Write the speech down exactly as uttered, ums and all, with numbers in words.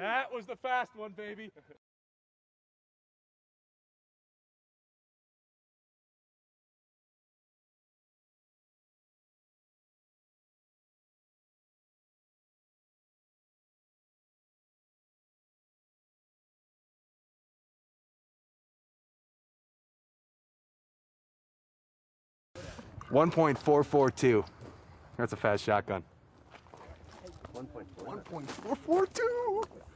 That was the fast one, baby. one point four four two. That's a fast shotgun. one point four four two.